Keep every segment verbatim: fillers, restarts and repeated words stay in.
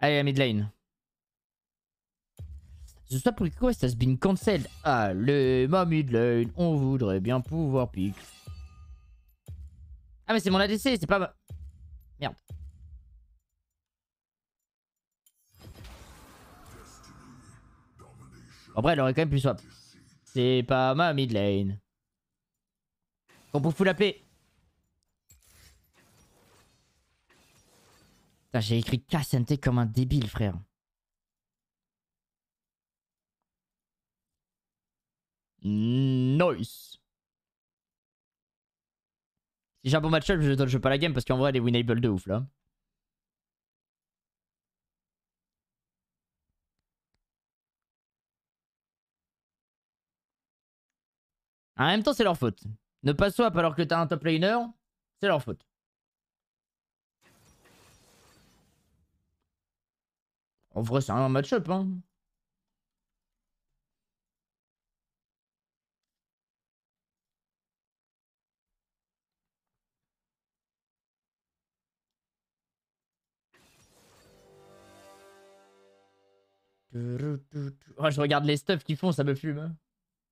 Allez, à mid lane. Ce soit pour request has been cancelled. Allez, ma mid lane, on voudrait bien pouvoir pick. Ah, mais c'est mon A D C, c'est pas ma... Merde. En vrai, elle aurait quand même pu swap. C'est pas ma mid lane. On peut full A P. Putain, j'ai écrit K S N T comme un débile, frère. Nice. Si j'ai un bon match-up, je dodge pas la game parce qu'en vrai, elle est winnable de ouf là. En même temps, c'est leur faute. Ne pas swap alors que t'as un top laner, c'est leur faute. En vrai, c'est un match-up, hein. Oh, je regarde les stuffs qu'ils font, ça me fume. Hein.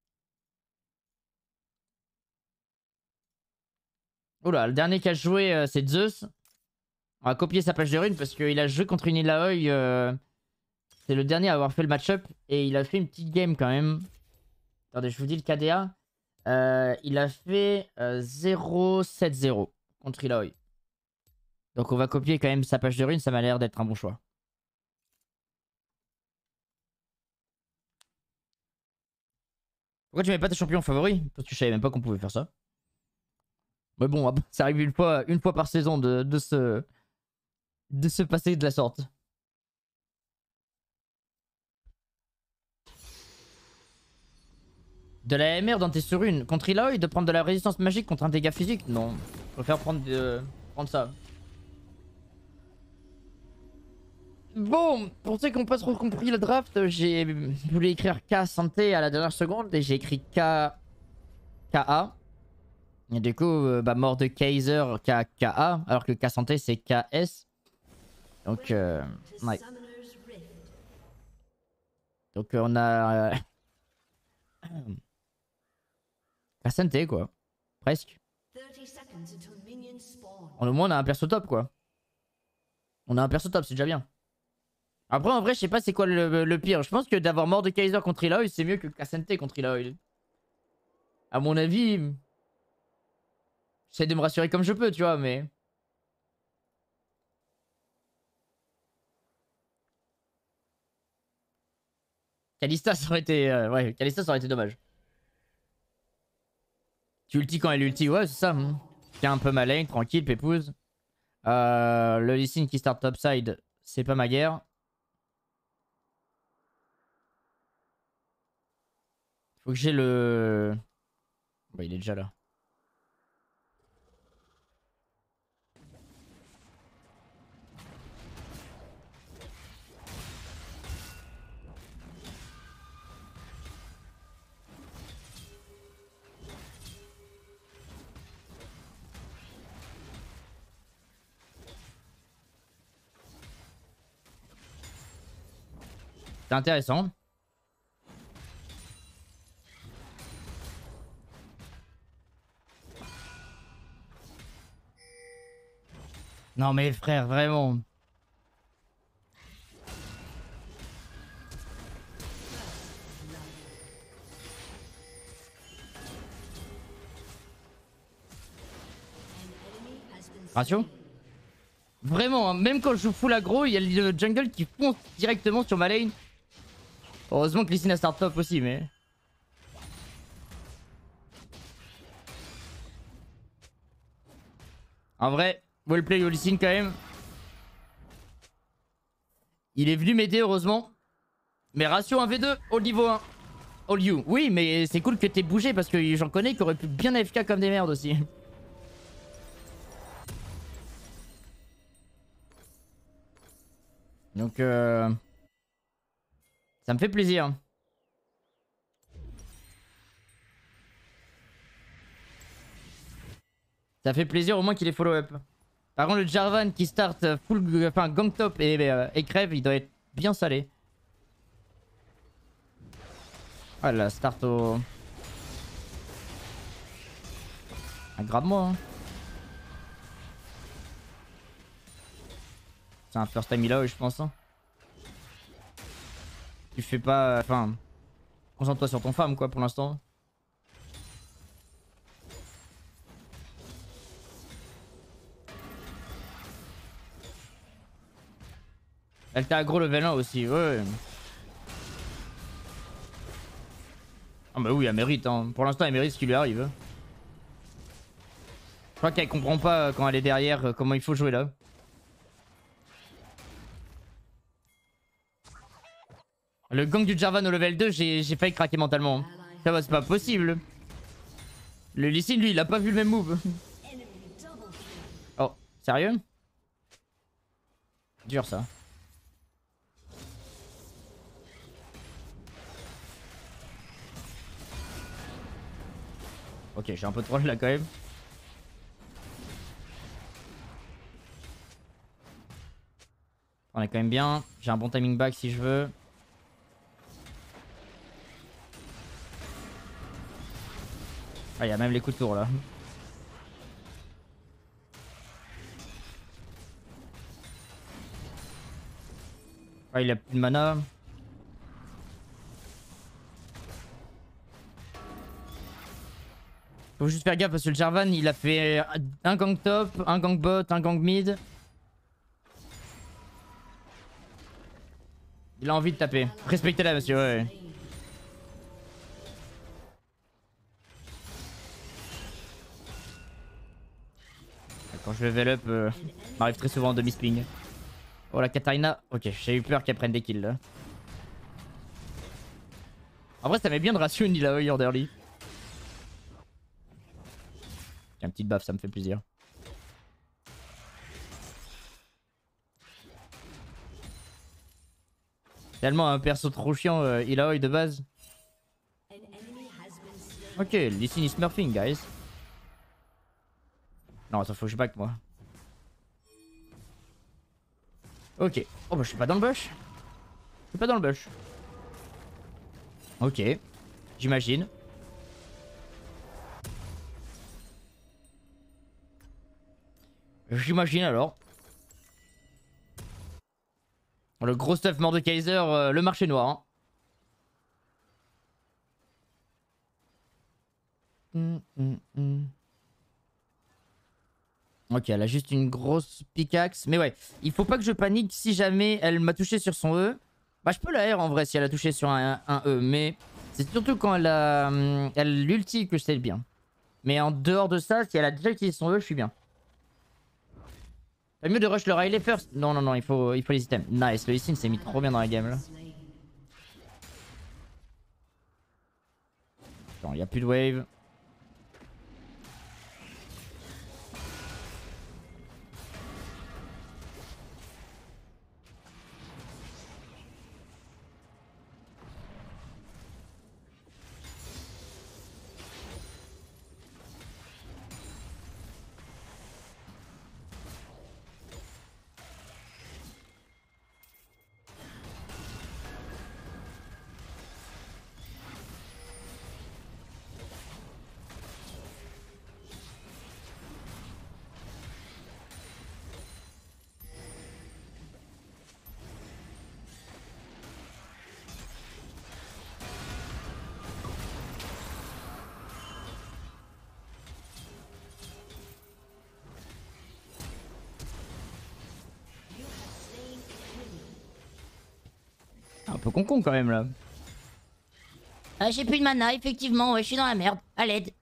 Oula, le dernier qui a joué, euh, c'est Zeus. On va copier sa page de rune parce qu'il a joué contre une Ilaoi. Euh... C'est le dernier à avoir fait le match-up. Et il a fait une petite game quand même. Attendez, je vous dis le K D A. Euh, il a fait euh, zéro sept zéro contre Ilaoi. Donc on va copier quand même sa page de rune. Ça m'a l'air d'être un bon choix. Pourquoi tu mets pas tes champions favoris? Parce que je savais même pas qu'on pouvait faire ça. Mais bon, ça arrive une fois, une fois par saison de, de, se, de se passer de la sorte. De la M R dans tes sur une. Contre Ilaoi, de prendre de la résistance magique contre un dégât physique? Non. Je préfère prendre, de... prendre ça. Bon, pour ceux qui n'ont pas trop compris le draft, j'ai voulu écrire K santé à la dernière seconde et j'ai écrit K... K A. Et du coup, euh, bah, mort de Kaiser, K K A, alors que K santé c'est K S. Donc, euh, ouais. Donc, euh, on a... K santé quoi. Presque. On, au moins, on a un perso top quoi. On a un perso top, c'est déjà bien. Après, en vrai, je sais pas c'est quoi le, le pire. Je pense que d'avoir mort de Kaiser contre Ilaoi, c'est mieux que K santé contre Ilaoi. À mon avis, j'essaie de me rassurer comme je peux, tu vois, mais... Kalista, ça aurait été... Euh, ouais, Kalista, ça aurait été dommage. Tu ulti quand elle ulti, ouais, c'est ça. Hein. Tiens un peu malin, tranquille, pépouze. Euh, le Lee Sin qui start topside, c'est pas ma guerre. Faut que j'ai le... Bah, il est déjà là. C'est intéressant. Non mais frère, vraiment. Ratio? Vraiment, hein, même quand je joue full aggro, il y a le jungle qui fonce directement sur ma lane. Heureusement que Lee Sin a start top aussi, mais... En vrai, well play Lee Sin quand même. Il est venu m'aider heureusement. Mais ratio un v deux au niveau un. All you. Oui, mais c'est cool que t'aies bougé parce que j'en connais qui auraient pu bien A F K comme des merdes aussi. Donc euh... ça me fait plaisir. Ça fait plaisir au moins qu'il ait follow up. Par contre, le Jarvan qui start full, enfin gang top et, euh, et crève, il doit être bien salé. Ah là, start au... Ah, grave-moi. Hein. C'est un first time là, je pense. Hein. Tu fais pas... Enfin... Concentre-toi sur ton farm, quoi, pour l'instant. Elle t'a aggro level un aussi, ouais. Ah bah oui, elle mérite, hein. Pour l'instant, elle mérite ce qui lui arrive. Je crois qu'elle comprend pas quand elle est derrière comment il faut jouer là. Le gang du Jarvan au level deux, j'ai failli craquer mentalement. Ça va, c'est pas possible. Le Lee Sin, lui, il a pas vu le même move. Oh, sérieux? Dur ça. Ok, j'ai un peu de troll là quand même. On est quand même bien. J'ai un bon timing back si je veux. Ah, il y a même les coups de tour là. Ah, il a plus de mana. Faut juste faire gaffe parce que le Jarvan il a fait un gang top, un gang bot, un gang mid. Il a envie de taper. Respectez-la monsieur, ouais. Quand je level up, euh, m'arrive très souvent en demi-sping. Oh la Katarina. Ok, j'ai eu peur qu'elle prenne des kills là. En vrai ça met bien de ratio une Nilaoi en early. J'ai un petit buff, ça me fait plaisir. Tellement un perso trop chiant, euh, Illaoi de base. Ok, Lee Sin is smurfing, guys. Non, attends, faut que je back moi. Ok. Oh bah je suis pas dans le bush. Je suis pas dans le bush. Ok. J'imagine. J'imagine alors. Le gros stuff Mordekaiser, euh, le marché noir. Hein. Mm, mm, mm. Ok, elle a juste une grosse pickaxe. Mais ouais, il faut pas que je panique si jamais elle m'a touché sur son E. Bah je peux la R en vrai si elle a touché sur un, un E. Mais c'est surtout quand elle a elle l'ulti que je sais bien. Mais en dehors de ça, si elle a déjà utilisé son E, je suis bien. Pas mieux de rush le Riley first. Non, non, non, il faut, il faut les items. Nice, le Lee Sin s'est mis trop bien dans la game là. Attends, il n'y a plus de wave. Un peu con-con quand même là. Ah, j'ai plus de mana, effectivement, ouais, je suis dans la merde. À l'aide.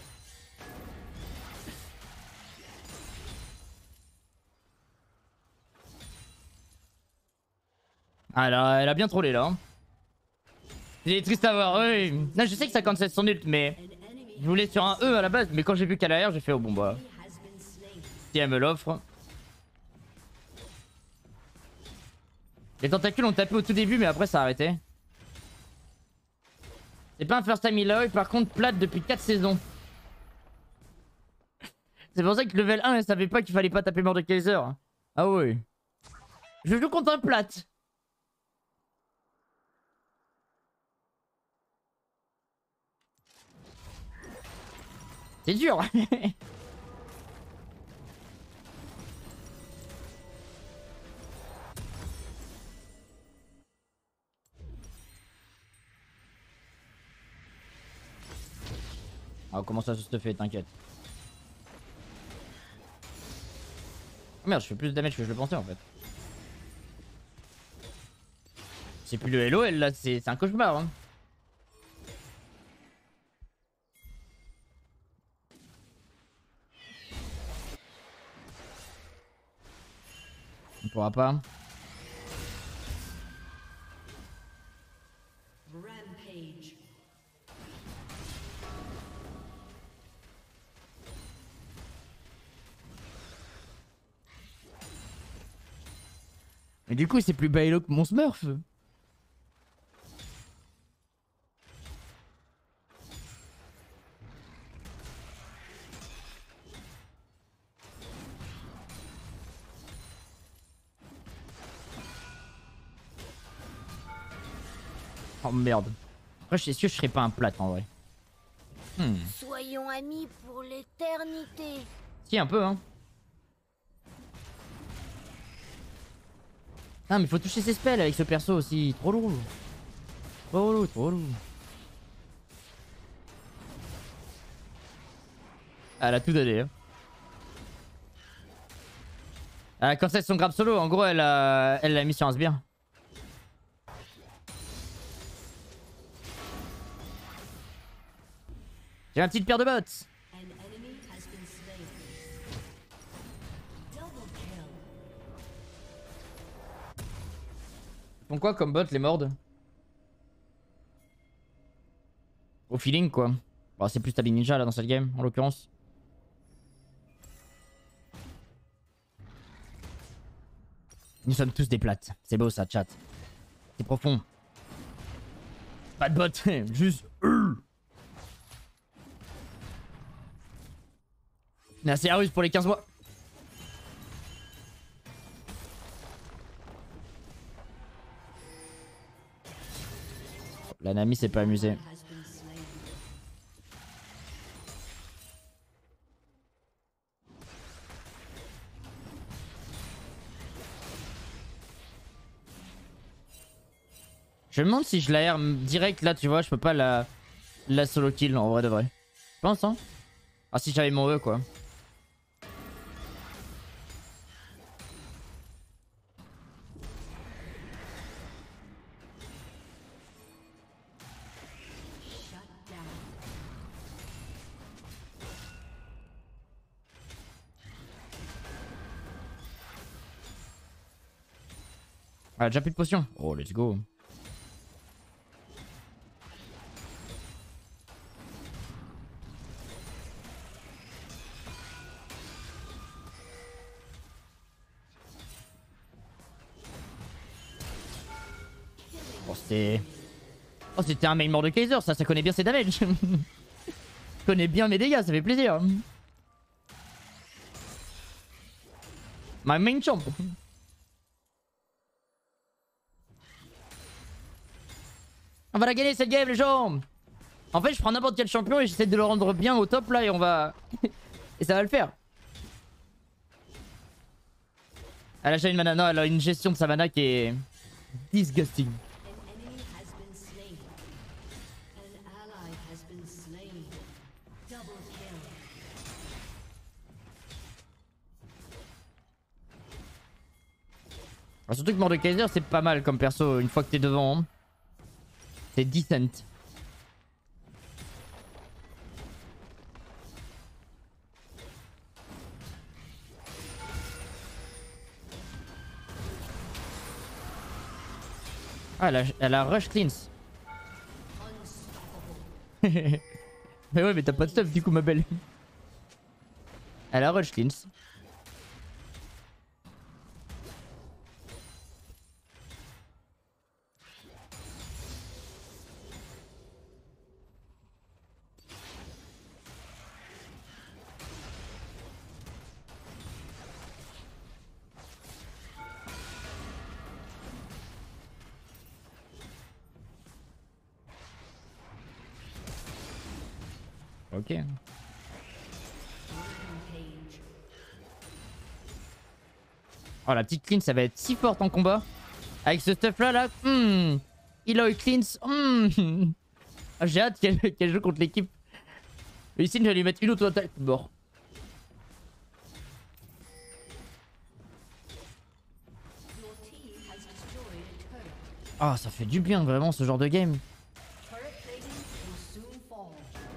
Ah, elle a, elle a bien trollé là. Hein. C'est triste à voir, oui. Non, je sais que cinquante-sept sont ult, mais je voulais sur un E à la base. Mais quand j'ai vu qu'elle a R, j'ai fait oh bon bah. Si elle me l'offre. Les tentacules ont tapé au tout début, mais après ça a arrêté. C'est pas un first time Illaoi, par contre plate depuis quatre saisons. C'est pour ça que level un, elle savait pas qu'il fallait pas taper Mordekaiser. Ah ouais. Je joue contre un plat. C'est dur. Ah, comment ça se te fait, t'inquiète. Oh merde, je fais plus de damage que je le pensais en fait. C'est plus le L O L là, c'est un cauchemar. Hein. On pourra pas. Rampage. Mais du coup, c'est plus Bailo que mon Smurf. Oh merde. Après, je suis sûr que je serais pas un plat en vrai. Hmm. Soyons amis pour l'éternité. Si, un peu, hein. Ah, mais faut toucher ses spells avec ce perso aussi. Trop lourd. Trop lourd, trop lourd. Elle a tout donné. Hein. Euh, quand c'est son grab solo, en gros, elle a, elle l'a mis sur un sbire. J'ai une petite paire de bottes. An enemy has been slain. Double kill. Ils font quoi comme bot, les mordes? Au feeling, quoi. Bon, c'est plus Tabi Ninja, là, dans cette game, en l'occurrence. Nous sommes tous des plates. C'est beau, ça, chat. C'est profond. Pas de bot, juste... Merci à Russe pour les quinze mois. La Nami s'est pas amusée. Has been slain. Je me demande si je la R direct là, tu vois, je peux pas la, la solo kill en vrai de vrai. Je pense, hein. Ah, si j'avais mon E, quoi. Shut down. Ah, déjà plus de potions. Oh, let's go. Oh, c'était... Oh, c'était un main Mordekaiser, ça, ça connaît bien ses damages. Je connais bien mes dégâts, ça fait plaisir. My main champ. On va la gagner cette game, les gens. En fait, je prends n'importe quel champion et j'essaie de le rendre bien au top là et on va... et ça va le faire. Elle a déjà une mana, non, elle a une gestion de sa mana qui est... disgusting. An enemy has been slain. An ally has been slain. Double kill. Ah, surtout que Mordekaiser c'est pas mal comme perso une fois que t'es devant. Hein. C'est decent. Ah, elle a, elle a rush cleans. Unstoppable. Mais ouais, mais t'as pas de stuff du coup, ma belle. Elle a rush cleans. Ok. Rampage. Oh, la petite clean, ça va être si forte en combat. Avec ce stuff là, là. Hmm. Eloy cleans. Hmm. Ah, j'ai hâte qu'elle qu'elle joue contre l'équipe. Ici, je vais lui mettre une auto-attaque. Mort. Your team has destroyed a turret. Ah, ça fait du bien vraiment ce genre de game. Turret plating will soon fall.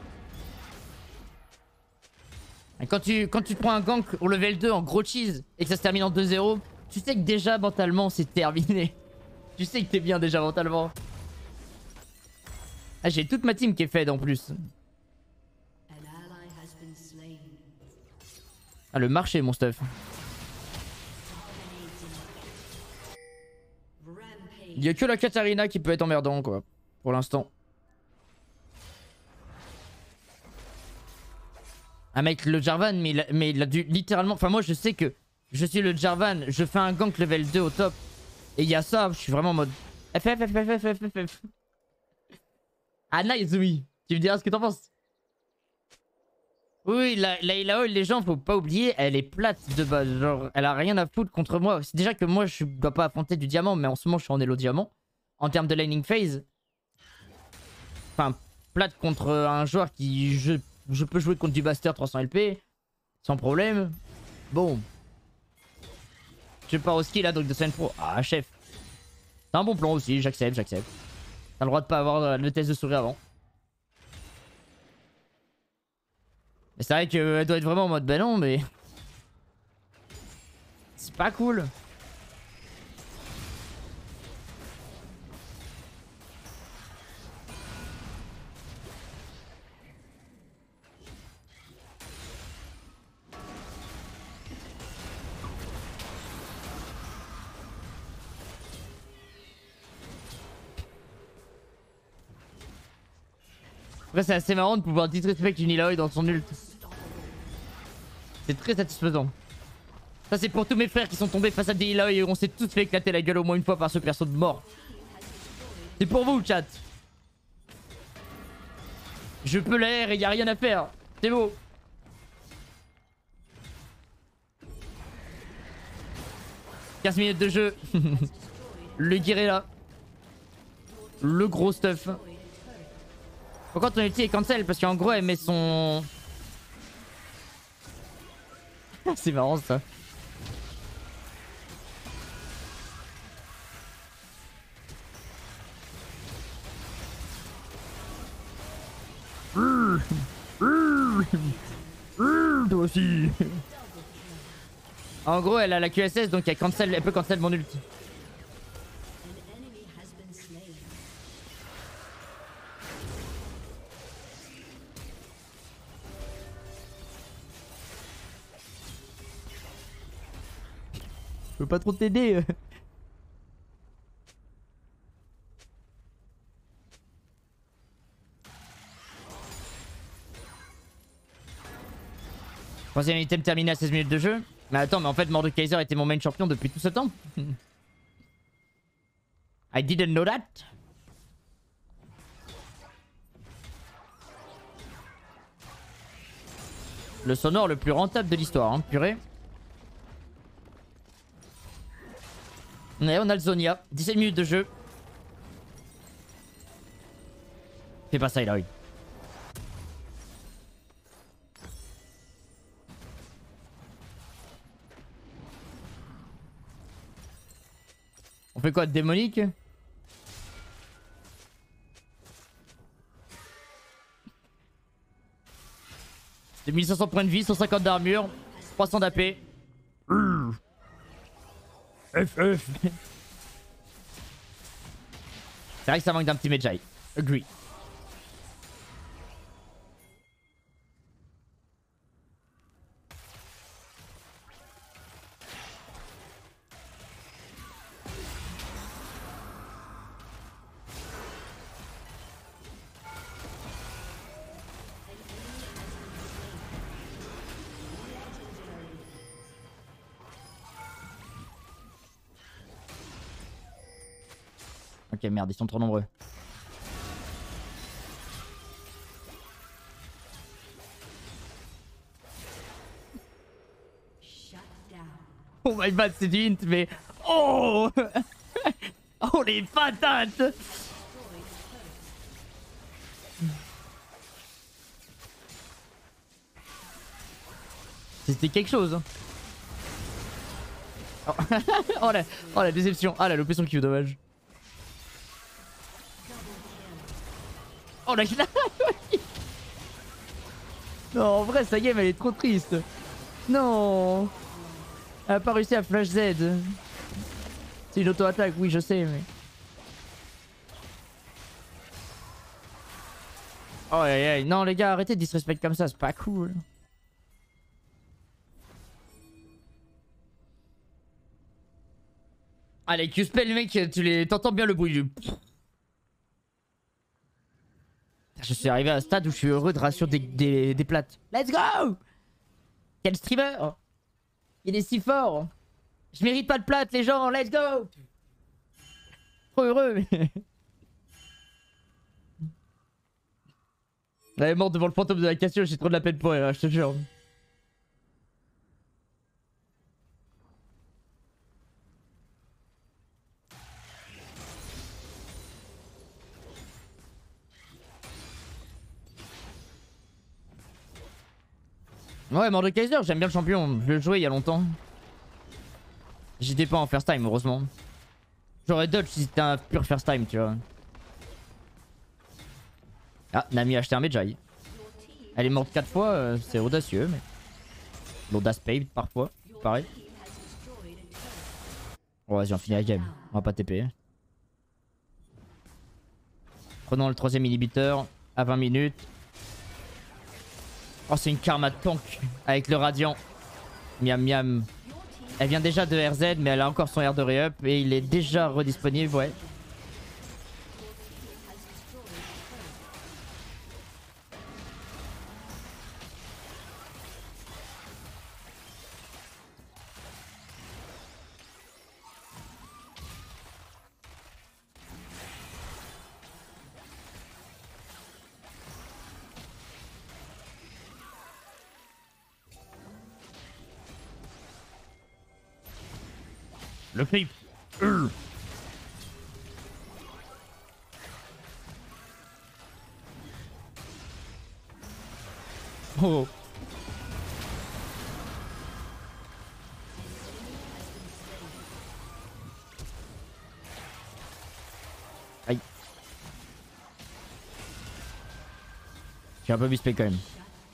Et quand tu, quand tu prends un gank au level deux en gros cheese et que ça se termine en deux zéro, tu sais que déjà mentalement c'est terminé. Tu sais que t'es bien déjà mentalement. Ah, j'ai toute ma team qui est fed en plus. An ally has been slain. Ah, le marché mon stuff. Rampage. Il y a que la Katarina qui peut être emmerdant quoi. Pour l'instant. Ah mec, le Jarvan, mais il, a, mais il a dû littéralement... Enfin moi je sais que je suis le Jarvan, je fais un gank level deux au top. Et il y a ça, je suis vraiment en mode... F F F F F F F. Ah nice oui. Tu me diras ce que t'en penses. Oui, la, la Illaoi, les gens, faut pas oublier, elle est plate de base. Genre, elle a rien à foutre contre moi. C'est déjà que moi je dois pas affronter du diamant, mais en ce moment je suis en elo diamant. En termes de laning phase. Enfin, plate contre un joueur qui... Je, je peux jouer contre du Buster trois cents L P. Sans problème. Bon. Je pars au ski là, donc de scène pro. Ah, chef. C'est un bon plan aussi, j'accepte, j'accepte. T'as le droit de pas avoir le test de souris avant. Mais c'est vrai qu'elle doit être vraiment en mode ben non, mais. C'est pas cool. Après, c'est assez marrant de pouvoir disrespect une Illaoi dans son ult. C'est très satisfaisant. Ça, c'est pour tous mes frères qui sont tombés face à des Illaoi et on s'est tous fait éclater la gueule au moins une fois par ce perso de mort. C'est pour vous, chat. Je peux l'air et y a rien à faire. C'est beau. quinze minutes de jeu. Le gear est là. Le gros stuff. Pourquoi ton ulti est cancel? Parce qu'en gros elle met son... C'est marrant ça. Toi aussi. En gros elle a la Q S S donc elle, cancel, elle peut cancel mon ulti. An enemy has been slain. Je peux pas trop t'aider. Troisième item terminé à seize minutes de jeu. Mais attends, mais en fait Mordekaiser était mon main champion depuis tout ce temps. I didn't know that. Le sonore le plus rentable de l'histoire, hein, purée. Ouais, on a le Zonia. dix-sept minutes de jeu. Fais pas ça, il a eu. On fait quoi, démonique? C'est mille cinq cents points de vie, cent cinquante d'armure, trois cents d'A P. F F. C'est vrai que ça manque d'un petit Medjay. Agree. Ok, merde, ils sont trop nombreux. Oh my bad, c'est du hint, mais... Oh. Oh les patates. C'était quelque chose. Hein. Oh. Oh, la... oh la déception. Ah, elle a loupé son Q, dommage. Oh la... Non, en vrai, sa game, elle est trop triste. Non. Elle a pas réussi à flash Z. C'est une auto-attaque, oui, je sais, mais... Oh, aïe, aïe. Non, les gars, arrêtez de disrespect comme ça, c'est pas cool. Allez, Q-spell, mec, tu les... t'entends bien le bruit du... Je suis arrivé à un stade où je suis heureux de ratio des, des, des plates. Let's go! Quel streamer! Il est si fort! Je mérite pas de plate, les gens, let's go! Trop heureux! Elle est morte devant le fantôme de la cassure, j'ai trop de la peine pour elle, je te jure. Ouais, Mordekaiser, j'aime bien le champion. Je l'ai joué il y a longtemps. J'étais pas en first time, heureusement. J'aurais dodge si c'était un pur first time, tu vois. Ah, Nami a acheté un Medjay. Elle est morte quatre fois, euh, c'est audacieux, mais... L'audace paye parfois, pareil. Bon, vas-y, on finit la game. On va pas T P. Prenons le troisième inhibiteur à vingt minutes. Oh, c'est une karma tank avec le radiant. Miam miam. Elle vient déjà de R Z, mais elle a encore son R de re-up et il est déjà redisponible, ouais. Le flip. Euh. Oh. Aïe. J'ai un peu misplay quand même.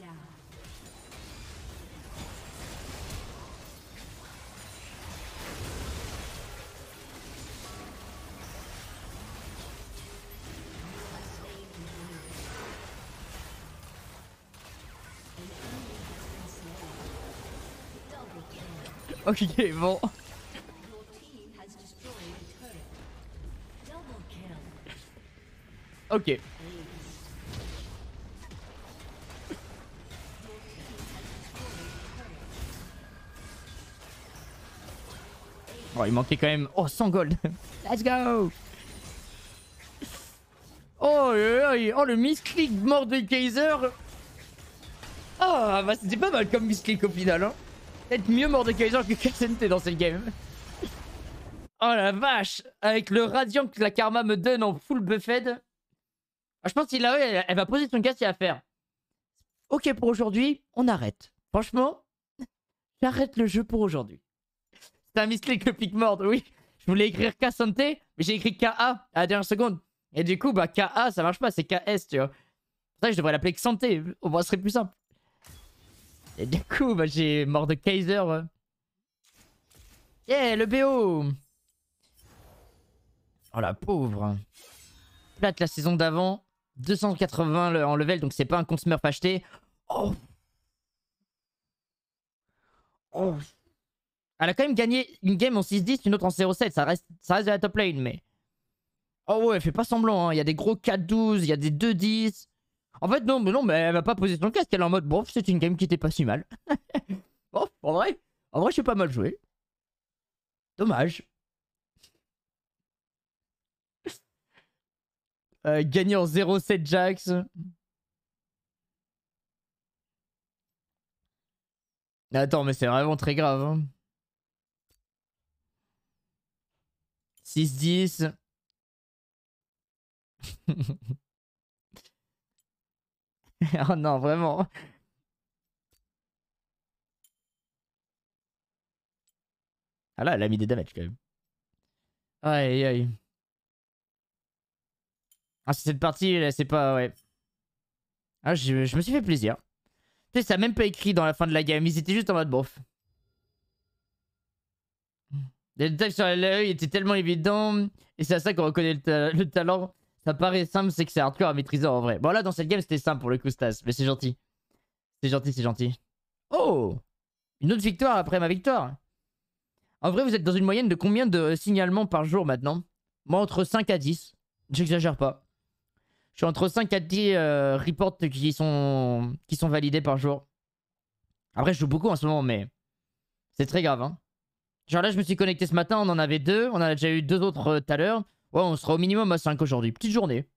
Ok, bon. Ok. Oh, il manquait quand même... Oh, cent gold. Let's go. Oh, oh le misclick Mordekaiser. Ah, bah c'était pas mal comme misclick au final, hein. Peut-être mieux Mordekaiser que Cassante dans cette game. Oh la vache. Avec le radiant que la karma me donne en full buffed. Ah, je pense qu'il a, elle, elle va poser son casque et à faire. Ok pour aujourd'hui, on arrête. Franchement, j'arrête le jeu pour aujourd'hui. C'est un misclick le pic mord, oui. Je voulais écrire Cassante, mais j'ai écrit K A à la dernière seconde. Et du coup, bah K A ça marche pas, c'est K S, tu vois. C'est pour ça que je devrais l'appeler Xanté, au moins ce serait plus simple. Et du coup, bah, j'ai Mordekaiser. Yeah, le B O. Oh la pauvre. Plate la saison d'avant. deux cent quatre-vingts en level, donc c'est pas un compte Smurf acheté. Oh. Oh. Elle a quand même gagné une game en six dix, une autre en zéro sept. Ça reste, ça reste de la top lane, mais... Oh ouais, elle fait pas semblant. Hein. Il y a des gros quatre douze, il y a des deux dix. En fait, non, mais non, mais elle va pas poser son casque. Elle est en mode, bon, c'est une game qui était pas si mal. Bon, en vrai, en vrai, j'ai pas mal joué. Dommage. Euh, gagner en zéro sept Jax. Attends, mais c'est vraiment très grave. Hein. six dix. Oh non, vraiment. Ah là, elle a mis des damages quand même. Aïe aïe. Ah, c'est cette partie, là, c'est pas... Ouais. Ah, je, je me suis fait plaisir. Tu sais, ça a même pas écrit dans la fin de la game. Ils étaient juste en mode bof. Les détails sur l'œil étaient tellement évidents. Et c'est à ça qu'on reconnaît le, ta le talent. Ça paraît simple, c'est que c'est hardcore à maîtriser en vrai. Bon, là, dans cette game, c'était simple pour le coup, Stas. Mais c'est gentil. C'est gentil, c'est gentil. Oh! Une autre victoire après ma victoire. En vrai, vous êtes dans une moyenne de combien de signalements par jour maintenant? Moi, entre cinq à dix. J'exagère pas. Je suis entre cinq à dix euh, reports qui sont, qui sont validés par jour. Après, je joue beaucoup en ce moment, mais c'est très grave. Hein. Genre là, je me suis connecté ce matin, on en avait deux. On en a déjà eu deux autres tout à l'heure. Ouais, on sera au minimum à cinq aujourd'hui. Petite journée.